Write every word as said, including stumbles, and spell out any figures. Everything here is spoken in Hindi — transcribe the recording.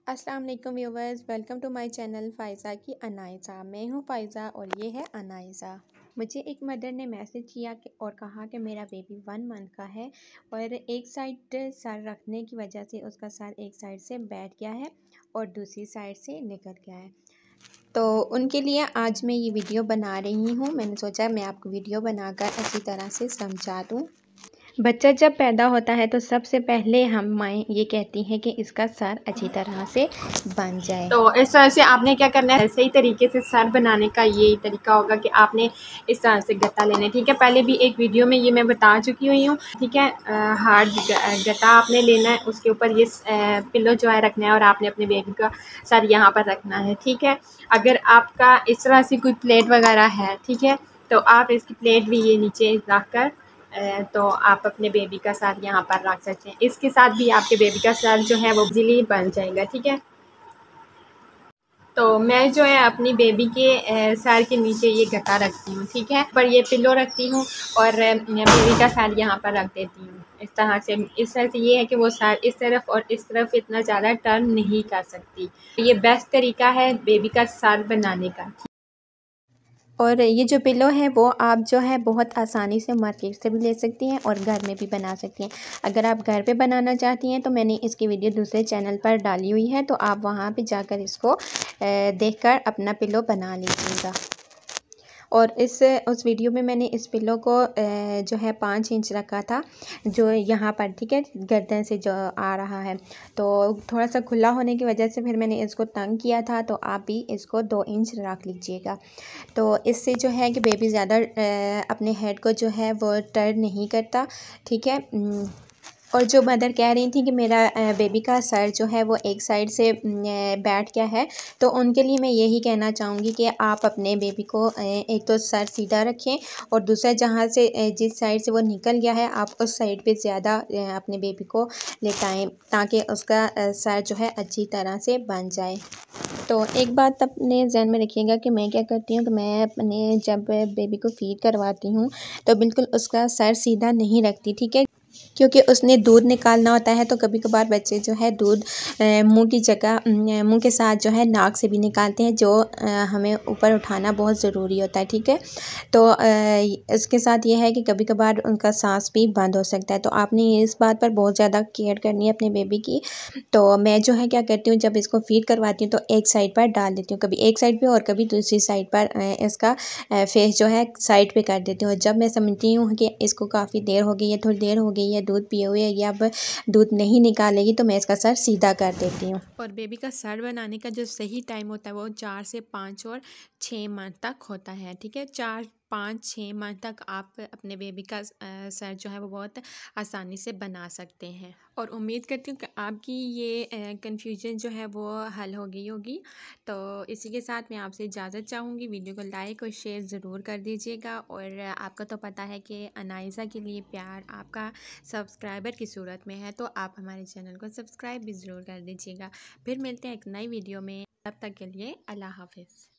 अस्सलाम वालेकुम viewers, welcome to my channel Faiza की अनाइज़ा। मैं हूं फ़ायज़ा और ये है अनाइज़ा। मुझे एक मदर ने मैसेज किया कि और कहा कि मेरा बेबी वन मंथ का है और एक साइड सर रखने की वजह से उसका सर एक साइड से बैठ गया है और दूसरी साइड से निकल गया है। तो उनके लिए आज मैं ये वीडियो बना रही हूँ। मैंने सोचा मैं आपको वीडियो बनाकर अच्छी तरह से समझा दूँ। बच्चा जब पैदा होता है तो सबसे पहले हम माएँ ये कहती हैं कि इसका सर अच्छी तरह से बन जाए। तो इस तरह से आपने क्या करना है, सही तरीके से सर बनाने का ये तरीका होगा कि आपने इस तरह से गत्ता लेना है। ठीक है, पहले भी एक वीडियो में ये मैं बता चुकी हुई हूँ। ठीक है, हार्ड गत्ता आपने लेना है, उसके ऊपर ये पिलो जो है रखना है और आपने अपने बेबी का सर यहाँ पर रखना है। ठीक है, अगर आपका इस तरह से कोई प्लेट वगैरह है, ठीक है, तो आप इसकी प्लेट भी ये नीचे रख कर तो आप अपने बेबी का सर यहाँ पर रख सकते हैं। इसके साथ भी आपके बेबी का सर जो है वो इजीली बन जाएगा। ठीक है, तो मैं जो है अपनी बेबी के सर के नीचे ये गत्ता रखती हूँ। ठीक है, पर ये पिलो रखती हूँ और बेबी का सर यहाँ पर रख देती हूँ इस तरह से। इस तरह से ये है कि वो सर इस तरफ और इस तरफ इतना ज़्यादा टर्न नहीं कर सकती। ये बेस्ट तरीका है बेबी का सर बनाने का। और ये जो पिलो है वो आप जो है बहुत आसानी से मार्केट से भी ले सकती हैं और घर में भी बना सकती हैं। अगर आप घर पे बनाना चाहती हैं तो मैंने इसकी वीडियो दूसरे चैनल पर डाली हुई है, तो आप वहाँ पे जाकर इसको देखकर अपना पिलो बना लीजिएगा। और इस उस वीडियो में मैंने इस पिलो को जो है पाँच इंच रखा था जो यहाँ पर, ठीक है, गर्दन से जो आ रहा है, तो थोड़ा सा खुला होने की वजह से फिर मैंने इसको तंग किया था। तो आप भी इसको दो इंच रख लीजिएगा। तो इससे जो है कि बेबी ज़्यादा अपने हेड को जो है वो टर्न नहीं करता। ठीक है, और जो मदर कह रही थी कि मेरा बेबी का सर जो है वो एक साइड से बैठ गया है, तो उनके लिए मैं यही कहना चाहूँगी कि आप अपने बेबी को एक तो सर सीधा रखें और दूसरा जहाँ से जिस साइड से वो निकल गया है आप उस साइड पे ज़्यादा अपने बेबी को लेटाएं ताकि उसका सर जो है अच्छी तरह से बन जाए। तो एक बात अपने ज़हन में रखिएगा कि मैं क्या करती हूँ कि मैं अपने जब बेबी को फीड करवाती हूँ तो बिल्कुल उसका सर सीधा नहीं रखती। ठीक है, क्योंकि उसने दूध निकालना होता है, तो कभी कभार बच्चे जो है दूध मुंह की जगह मुंह के साथ जो है नाक से भी निकालते हैं, जो हमें ऊपर उठाना बहुत ज़रूरी होता है। ठीक है, तो इसके साथ ये है कि कभी कभार उनका सांस भी बंद हो सकता है, तो आपने इस बात पर बहुत ज़्यादा केयर करनी है अपने बेबी की। तो मैं जो है क्या करती हूँ, जब इसको फीड करवाती हूँ तो एक साइड पर डाल देती हूँ, कभी एक साइड पर और कभी दूसरी साइड पर इसका फेस जो है साइड पर कर देती हूँ। जब मैं समझती हूँ कि इसको काफ़ी देर हो गई है, थोड़ी देर हो गई है दूध पिए हुए, या अब दूध नहीं निकालेगी, तो मैं इसका सर सीधा कर देती हूँ। और बेबी का सर बनाने का जो सही टाइम होता है वो चार से पाँच और छः मंथ तक होता है। ठीक है, चार पाँच छः मंथ तक आप अपने बेबी का सर जो है वो बहुत आसानी से बना सकते हैं। और उम्मीद करती हूँ कि आपकी ये कन्फ्यूजन जो है वो हल हो गई होगी। तो इसी के साथ मैं आपसे इजाज़त चाहूँगी। वीडियो को लाइक और शेयर ज़रूर कर दीजिएगा। और आपका तो पता है कि अनाइज़ा के लिए प्यार आपका सब्सक्राइबर की सूरत में है, तो आप हमारे चैनल को सब्सक्राइब भी ज़रूर कर दीजिएगा। फिर मिलते हैं एक नई वीडियो में, तब तक के लिए अल्लाह हाफ़िज़।